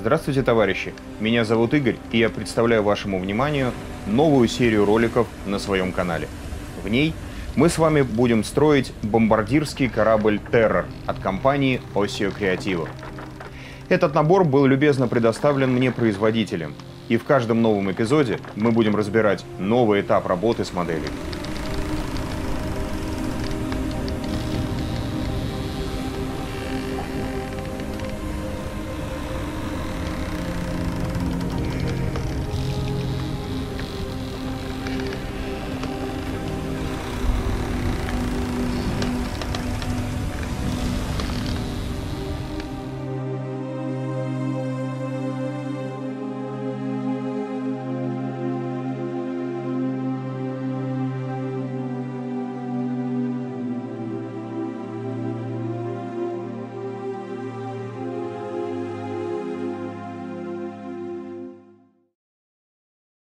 Здравствуйте, товарищи! Меня зовут Игорь, и я представляю вашему вниманию новую серию роликов на своем канале. В ней мы с вами будем строить бомбардирский корабль «Террор» от компании Osseo Creativo. Этот набор был любезно предоставлен мне производителем, и в каждом новом эпизоде мы будем разбирать новый этап работы с моделью.